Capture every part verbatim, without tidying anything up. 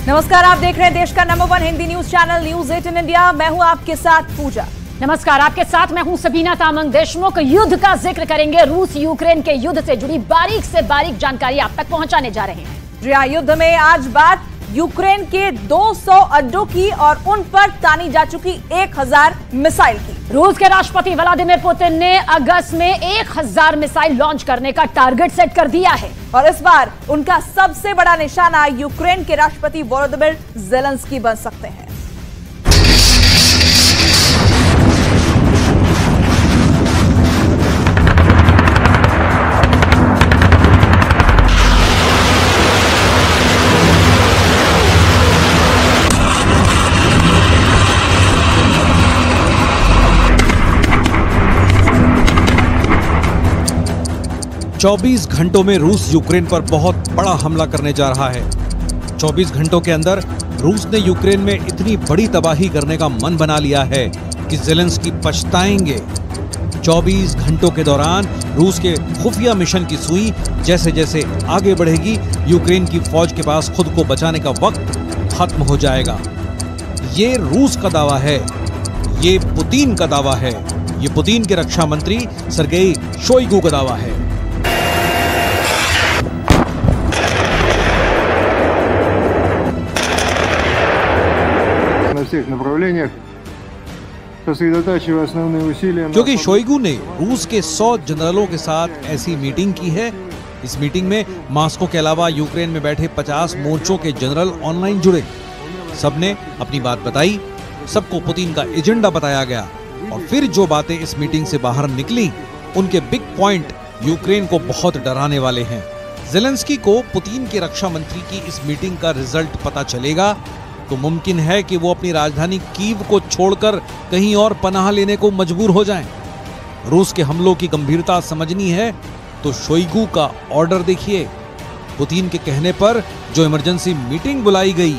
नमस्कार, आप देख रहे हैं देश का number one Hindi news channel news eighteen India. मैं हूं आपके साथ पूजा। नमस्कार, आपके साथ मैं हूं सबीना तामंग। देशमुख युद्ध का जिक्र करेंगे। रूस यूक्रेन के युद्ध से जुड़ी बारीक से बारीक जानकारी आप तक पहुंचाने जा रहे हैं। जी हां, युद्ध में आज बात यूक्रेन के दो सौ अड्डों की और उन पर तानी जा चुकी एक हज़ार मिसाइल की। रूस के राष्ट्रपति व्लादिमीर पुतिन ने अगस्त में एक हज़ार मिसाइल लॉन्च करने का टारगेट सेट कर दिया है और इस बार उनका सबसे बड़ा निशाना यूक्रेन के राष्ट्रपति वोलोदिमीर ज़ेलेंस्की बन सकते हैं। चौबीस घंटों में रूस यूक्रेन पर बहुत बड़ा हमला करने जा रहा है। चौबीस घंटों के अंदर रूस ने यूक्रेन में इतनी बड़ी तबाही करने का मन बना लिया है कि ज़ेलेंस्की पछताएंगे। चौबीस घंटों के दौरान रूस के खुफिया मिशन की सुई जैसे जैसे आगे बढ़ेगी, यूक्रेन की फौज के पास खुद को बचाने का वक्त खत्म हो जाएगा। ये रूस का दावा है, ये पुतिन का दावा है, ये पुतिन के रक्षा मंत्री सर्गेई शोइगु का दावा है। क्योंकि शोइगु ने रूस के सौ जनरलों के साथ ऐसी मीटिंग की है। इस मीटिंग में मॉस्को के अलावा यूक्रेन में बैठे पचास मोर्चों के जनरल ऑनलाइन जुड़े। सबने अपनी बात बताई, सबको पुतिन का एजेंडा बताया गया और फिर जो बातें इस मीटिंग से बाहर निकली, उनके बिग पॉइंट यूक्रेन को बहुत डराने वाले हैं। ज़ेलेंस्की को पुतिन के रक्षा मंत्री की इस मीटिंग का रिजल्ट पता चलेगा तो मुमकिन है कि वो अपनी राजधानी कीव को छोड़कर कहीं और पनाह लेने को मजबूर हो जाएं। रूस के हमलों की गंभीरता समझनी है तो शोइगु का ऑर्डर देखिए। पुतिन के कहने पर जो इमरजेंसी मीटिंग बुलाई गई,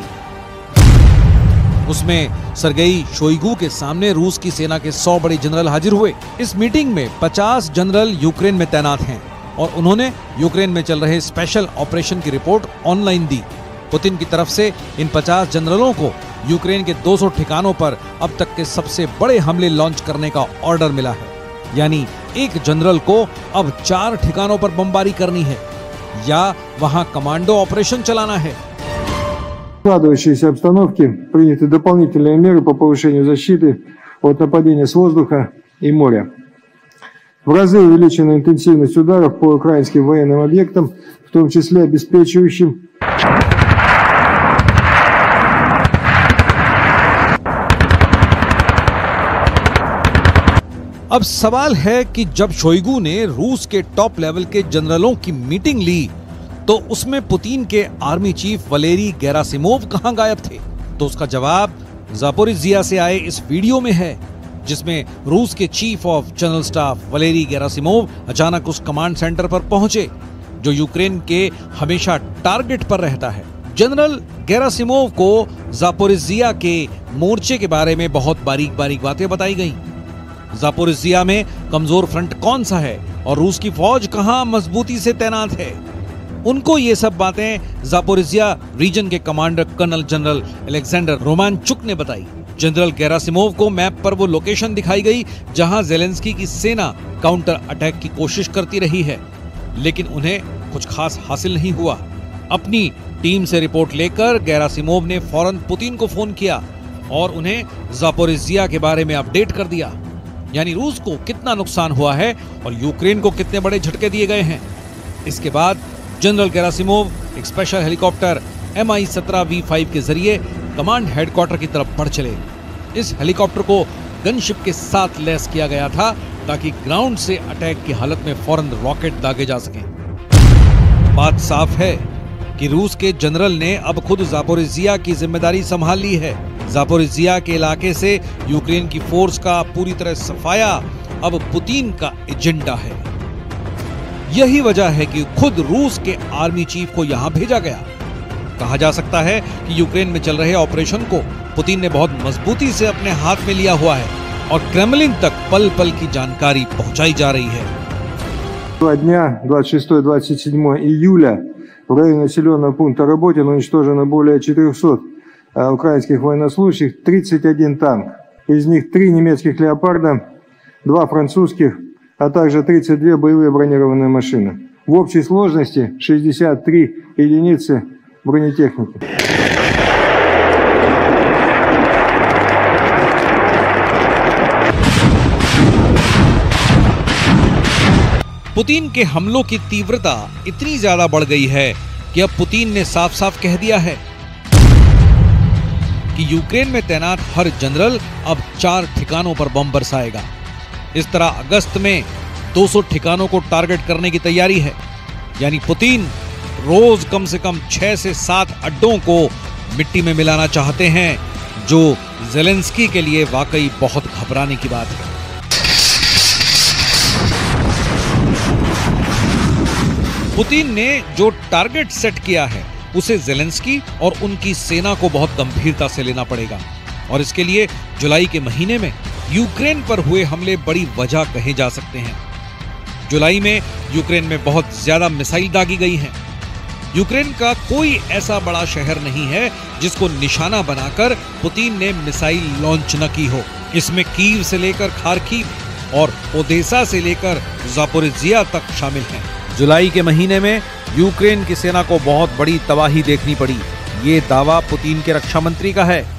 उसमें सर्गेई शोइगु के सामने रूस की सेना के सौ बड़े जनरल हाजिर हुए। इस मीटिंग में पचास जनरल यूक्रेन में तैनात हैं और उन्होंने यूक्रेन में चल रहे स्पेशल ऑपरेशन की रिपोर्ट ऑनलाइन दी। पुतिन की तरफ से इन पचास जनरलों को यूक्रेन के दो सौ ठिकानों पर अब तक के सबसे बड़े हमले लॉन्च करने का ऑर्डर मिला है। यानी एक जनरल को अब चार ठिकानों पर बमबारी करनी है या वहां कमांडो ऑपरेशन चलाना है। В складывающейся обстановке приняты дополнительные меры по повышению защиты от нападения с воздуха и моря. В разы увеличена интенсивность ударов по украинским военным объектам, в том числе обеспечивающим अब सवाल है कि जब शोइगु ने रूस के टॉप लेवल के जनरलों की मीटिंग ली तो उसमें पुतिन के आर्मी चीफ वलेरी गेरासिमोव कहां गायब थे? तो उसका जवाब ज़ापोरिज़िया से आए इस वीडियो में है, जिसमें रूस के chief of general staff Valery Gerasimov अचानक उस कमांड सेंटर पर पहुंचे जो यूक्रेन के हमेशा टारगेट पर रहता है। जनरल गेरासिमोव को ज़ापोरिज़िया के मोर्चे के बारे में बहुत बारीक बारीक बातें बताई गईं। ज़ापोरिज़िया में कमजोर फ्रंट कौन सा है और रूस की फौज कहां मजबूती से तैनात है, उनको ये सब बातें ज़ापोरिज़िया रीजन के commander colonel general Alexander Romanchuk ने बताई। जनरल गेरासिमोव को मैप पर वो लोकेशन दिखाई गई जहां ज़ेलेंस्की की सेना काउंटर अटैक की कोशिश करती रही है, लेकिन उन्हें कुछ खास हासिल नहीं हुआ। अपनी टीम से रिपोर्ट लेकर गेरासिमोव ने फौरन पुतिन को फोन किया और उन्हें ज़ापोरिज़िया के बारे में अपडेट कर दिया, यानी रूस को कितना नुकसान हुआ है और यूक्रेन को कितने बड़े झटके दिए गए हैं। इसके बाद जनरल गेरासिमोव एक स्पेशल हेलीकॉप्टर एम आई सत्रह वी फाइव के जरिए कमांड हेडक्वार्टर की तरफ बढ़ चले। इस हेलीकॉप्टर को गनशिप के साथ लैस किया गया था ताकि ग्राउंड से अटैक की हालत में फौरन रॉकेट दागे जा सकें। बात साफ है कि रूस के जनरल ने अब खुद ज़ापोरिज़िया की जिम्मेदारी संभाल ली है। ज़ापोरिज़िया के इलाके से यूक्रेन की फोर्स का पूरी तरह सफाया अब पुतिन का एजेंडा है। यही वजह है कि खुद रूस के आर्मी चीफ को यहां भेजा गया। कहा जा सकता है कि यूक्रेन में चल रहे ऑपरेशन को पुतिन ने बहुत मजबूती से अपने हाथ में लिया हुआ है और क्रेमलिन तक पल पल की जानकारी पहुंचाई जा रही है। Два дня, двадцать шестое — двадцать седьмое июля, В районе населенного пункта Работин уничтожено более четырехсот украинских военнослужащих, тридцать один танк. Из них три немецких «Леопарда», два французских, а также тридцать две боевые бронированные машины. В общей сложности шестьдесят три единицы бронетехники. पुतिन के हमलों की तीव्रता इतनी ज्यादा बढ़ गई है कि अब पुतिन ने साफ साफ कह दिया है कि यूक्रेन में तैनात हर जनरल अब चार ठिकानों पर बम बरसाएगा। इस तरह अगस्त में दो सौ ठिकानों को टारगेट करने की तैयारी है। यानी पुतिन रोज कम से कम छह से सात अड्डों को मिट्टी में मिलाना चाहते हैं, जो ज़ेलेंस्की के लिए वाकई बहुत घबराने की बात है। पुतिन ने जो टारगेट सेट किया है उसे ज़ेलेंस्की और उनकी सेना को बहुत गंभीरता से लेना पड़ेगा, और इसके लिए जुलाई के महीने में यूक्रेन पर हुए हमले बड़ी वजह कहे जा सकते हैं। जुलाई में यूक्रेन में बहुत ज्यादा मिसाइल दागी गई हैं। यूक्रेन का कोई ऐसा बड़ा शहर नहीं है जिसको निशाना बनाकर पुतिन ने मिसाइल लॉन्च न की हो। इसमें कीव से लेकर खार्किव और ओदेसा से लेकर ज़ापोरिज़िया तक शामिल हैं। जुलाई के महीने में यूक्रेन की सेना को बहुत बड़ी तबाही देखनी पड़ी, ये दावा पुतिन के रक्षा मंत्री का है।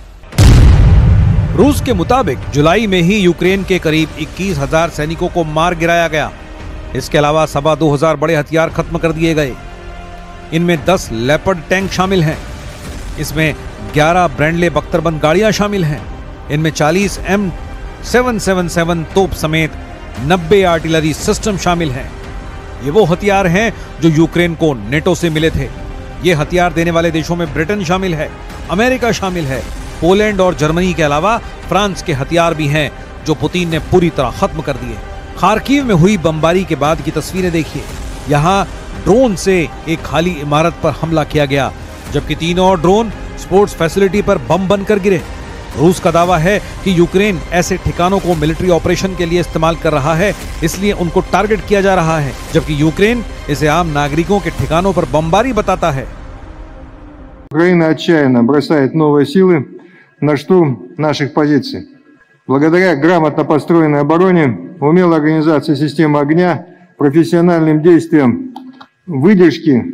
रूस के मुताबिक जुलाई में ही यूक्रेन के करीब इक्कीस हजार सैनिकों को मार गिराया गया। इसके अलावा सवा दो हजार बड़े हथियार खत्म कर दिए गए। इनमें दस लेपर्ड टैंक शामिल हैं। इसमें ग्यारह ब्रैंडले बख्तरबंद गाड़ियां शामिल हैं। इनमें चालीस एम सेवन सेवन सेवन तोप समेत नब्बे आर्टिलरी सिस्टम शामिल हैं। ये वो हथियार हैं जो यूक्रेन को नेटो से मिले थे। ये हथियार देने वाले देशों में ब्रिटेन शामिल है, अमेरिका शामिल है, पोलैंड और जर्मनी के अलावा फ्रांस के हथियार भी हैं जो पुतिन ने पूरी तरह खत्म कर दिए। खार्किव में हुई बमबारी के बाद की तस्वीरें देखिए। यहाँ ड्रोन से एक खाली इमारत पर हमला किया गया, जबकि तीन और ड्रोन स्पोर्ट्स फैसिलिटी पर बम बनकर गिरे। रूस का दावा है कि यूक्रेन ऐसे ठिकानों को मिलिट्री ऑपरेशन के लिए इस्तेमाल कर रहा है, इसलिए उनको टारगेट किया जा रहा है, जबकि यूक्रेन इसे आम नागरिकों के ठिकानों पर बमबारी बताता है। Украина отчаянно бросает новые силы на штурм наших позиций. Благодаря грамотно построенной обороне, умелой организации системы огня, профессиональным действиям, выдержке.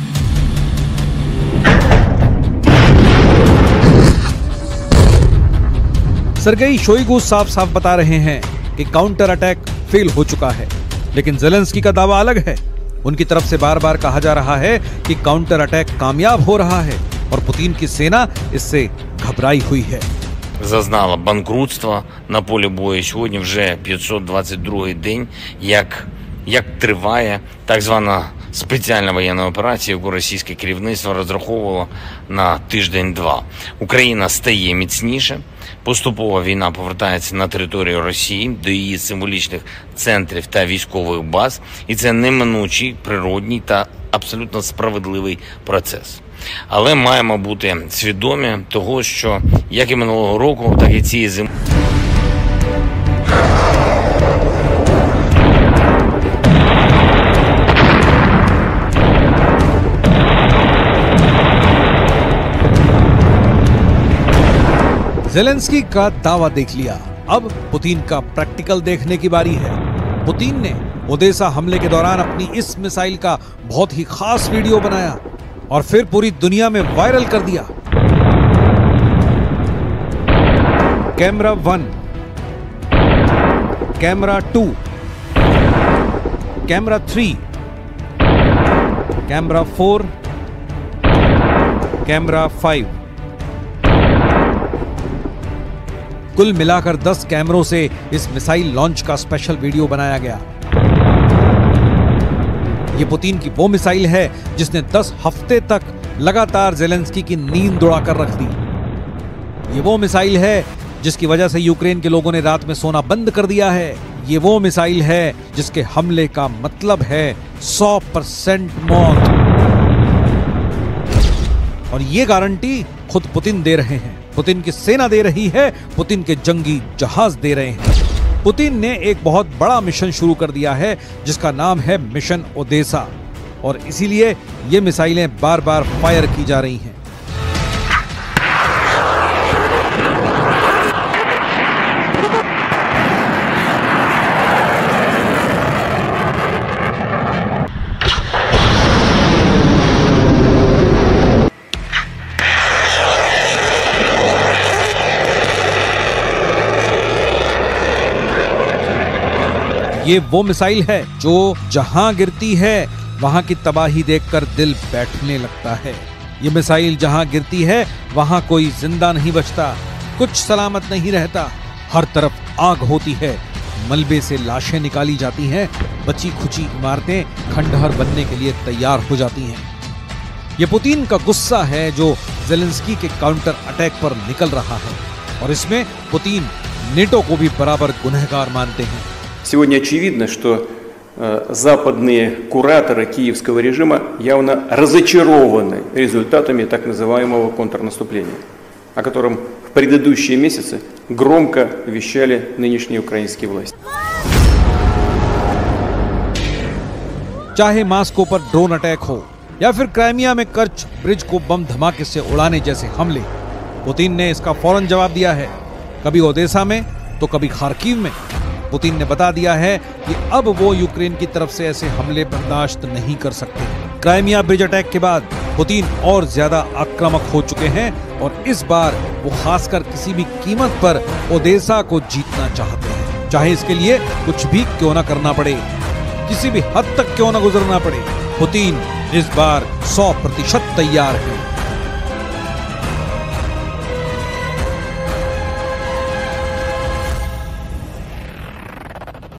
सरगेई शोइगु साफ साफ बता रहे हैं कि काउंटर अटैक फेल हो चुका है, लेकिन ज़ेलेंस्की का दावा अलग है। उनकी तरफ से बार बार कहा जा रहा है कि काउंटर अटैक कामयाब हो रहा है और पुतिन की सेना इससे घबराई हुई है। Зазнала банкрутства на полі бою. Сьогодні вже п'ятсот двадцять другий день, як, як триває так звана спеціальна воєнна операція, яку російське керівництво розраховувало на тиждень-два. Україна стає міцніше, поступово війна повертається на територію Росії, до її символічних центрів та військових баз, і це неминучий, природній та абсолютно справедливий процес. Але маємо бути свідомі того, що як і минулого року, так і цієї зими. ज़ेलेंस्की का दावा देख लिया, अब पुतिन का प्रैक्टिकल देखने की बारी है। पुतिन ने ओदेसा हमले के दौरान अपनी इस मिसाइल का बहुत ही खास वीडियो बनाया और फिर पूरी दुनिया में वायरल कर दिया। Camera one, camera two, camera three, camera four, camera five, कुल मिलाकर दस कैमरों से इस मिसाइल लॉन्च का स्पेशल वीडियो बनाया गया। ये पुतिन की वो मिसाइल है जिसने दस हफ्ते तक लगातार ज़ेलेंस्की की नींद उड़ाकर रख दी। ये वो मिसाइल है जिसकी वजह से यूक्रेन के लोगों ने रात में सोना बंद कर दिया है। ये वो मिसाइल है जिसके हमले का मतलब है सौ परसेंट मौत, और ये गारंटी खुद पुतिन दे रहे हैं, पुतिन की सेना दे रही है, पुतिन के जंगी जहाज दे रहे हैं। पुतिन ने एक बहुत बड़ा मिशन शुरू कर दिया है जिसका नाम है मिशन ओदेसा। और इसीलिए ये मिसाइलें बार बार फायर की जा रही हैं। ये वो मिसाइल है जो जहां गिरती है वहां की तबाही देखकर दिल बैठने लगता है। ये मिसाइल जहां गिरती है वहां कोई जिंदा नहीं बचता, कुछ सलामत नहीं रहता। हर तरफ आग होती है, मलबे से लाशें निकाली जाती हैं, बची खुची इमारतें खंडहर बनने के लिए तैयार हो जाती हैं। ये पुतिन का गुस्सा है जो ज़ेलेंस्की के काउंटर अटैक पर निकल रहा है, और इसमें पुतिन नेटो को भी बराबर गुनहगार मानते हैं। Сегодня очевидно, что э, западные кураторы киевского режима явно разочарованы результатами так называемого контрнаступления, о котором в предыдущие месяцы громко вещали нынешние украинские власти. चाहे मास्को पर ड्रोन अटैक हो या फिर क्राइमिया में कर्च ब्रिज को बम धमाके से उड़ाने जैसे हमले, पुतिन ने इसका फौरन जवाब दिया है। कभी ओदेसा में तो कभी खार्किव में। पुतिन ने बता दिया है कि अब वो यूक्रेन की तरफ से ऐसे हमले बर्दाश्त नहीं कर सकते। क्राइमिया ब्रिज अटैक के बाद पुतिन और ज्यादा आक्रामक हो चुके हैं और इस बार वो खासकर किसी भी कीमत पर ओदेसा को जीतना चाहते हैं, चाहे इसके लिए कुछ भी क्यों ना करना पड़े, किसी भी हद तक क्यों ना गुजरना पड़े। पुतिन इस बार सौ प्रतिशत तैयार है।